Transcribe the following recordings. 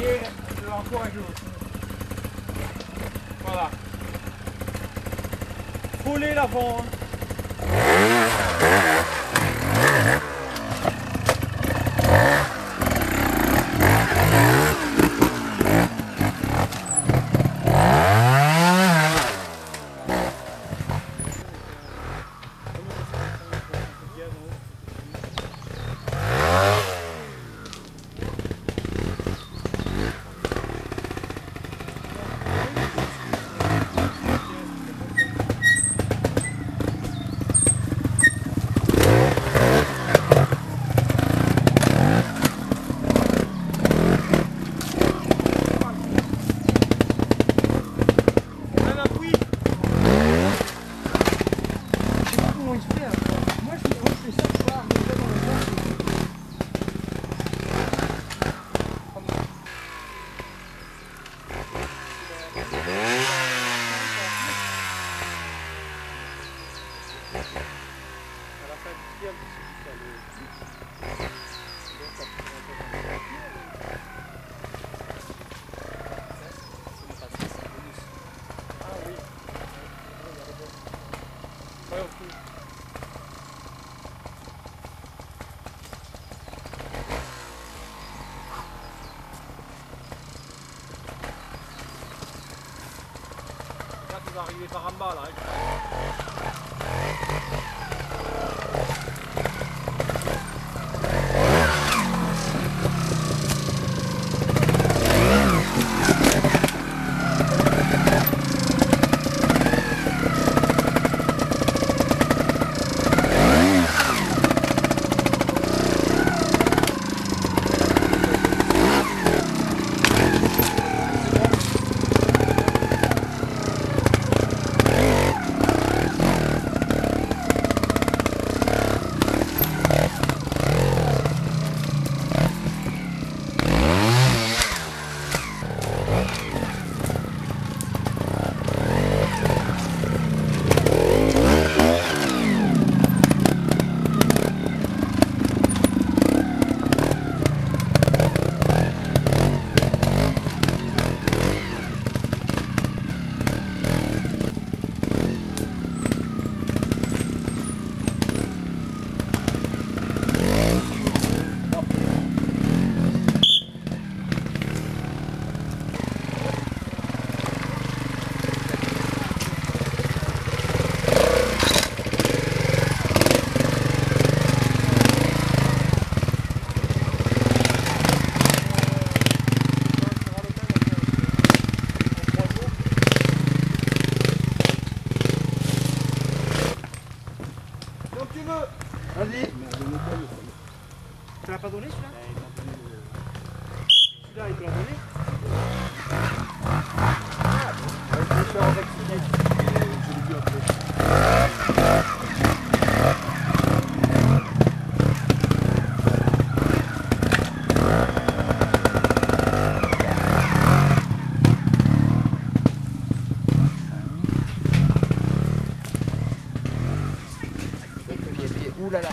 hier encourageuse. Voilà. Frôlez l'avant. Tu vas arriver par en bas là. Vas-y. Tu l'as pas donné celui-là? Celui-là il te l'a donné? Je vais faire avec je l'ai vu après. Ouh là là.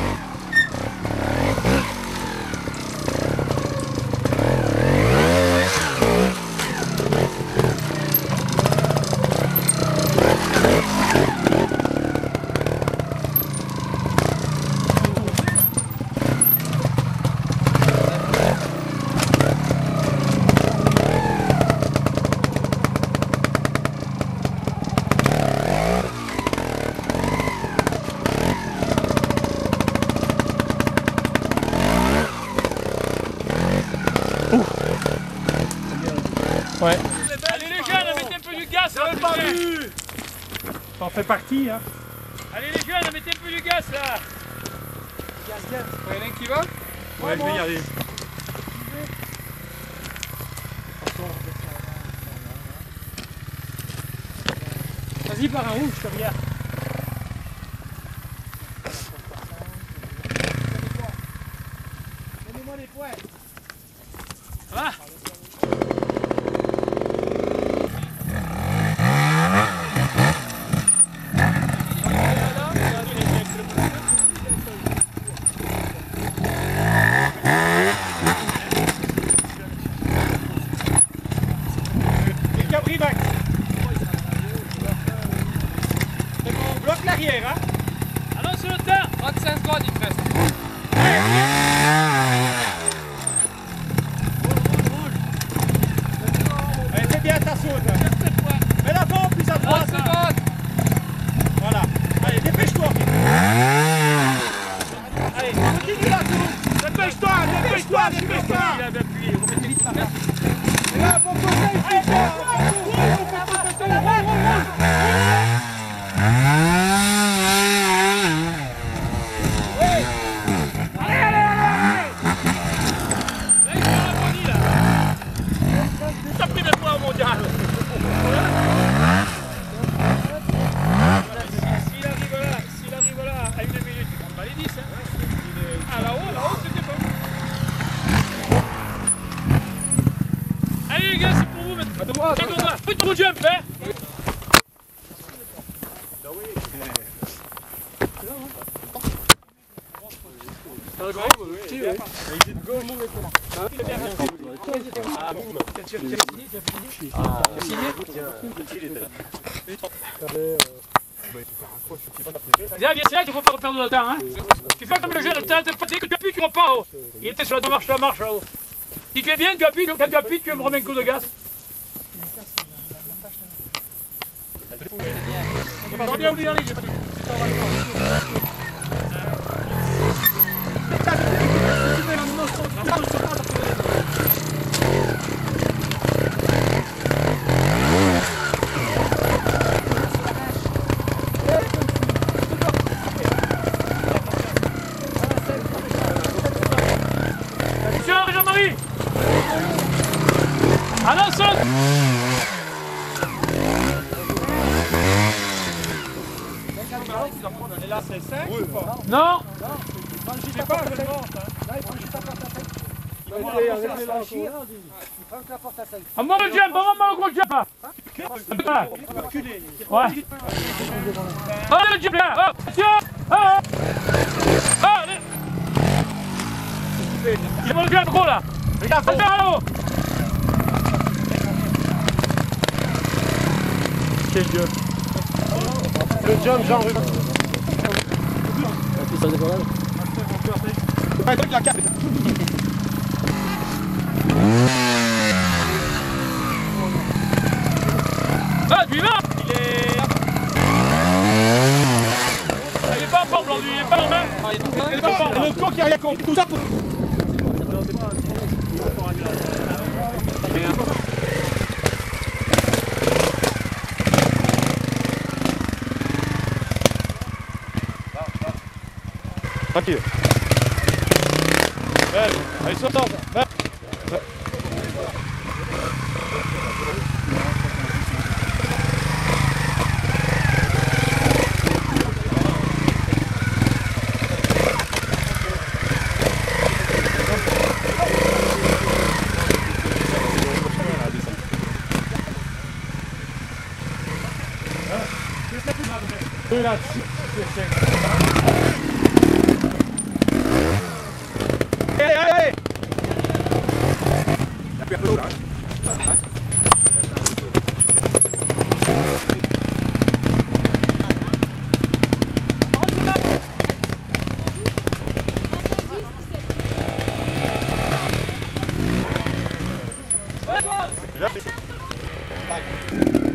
Ouais. Allez les jeunes, mettez un peu du gaz là. T'en fais partie hein. Allez les jeunes, mettez un peu du gaz là. Gaz, gaz. Il y en a un qui va? Ouais, je vais y aller. Vas-y par en haut, je te regarde. Donnez-moi les points. Ah. Dépêche-toi, dépêche-toi, dépêche-toi. Il avait appuyé. Remettez vite. Et là, bon conseil, T'as pris des points au mondial. S'il arrive là à 1 minute, il prend pas les 10. Hein. Ah là-haut, c'était bon. Allez les gars, c'est pour vous maintenant. Fais ton jump, hein. Viens, c'est là qu'il ne faut pas perdre le temps. Hein. Tu fais comme le jeu, dès que tu appuies, tu repars. Oh. Il était sur la marche là-haut. Si tu es bien, tu appuies, donc quand tu appuies, tu me remets un coup de gaz. On bien oublié, j'ai pas dit. Jean-Marie. À l'ensemble. Et là, c'est 5 ou pas? Non. Je sais pas, je le monte. À moi le jump, à moi le gros jump. Ouais. Allez le jump là. Allez. Il va le jump gros là. Regarde, faut faire là-haut. Quel jump. Le jump, Jean-Ruben. Ah, tu y vas. Il est pas en forme, lui, il est pas en main. Il est pas en forme. Le corps qui a rien compris. Tout ça pour... Tranquille. Allez, saute. Allez. Là,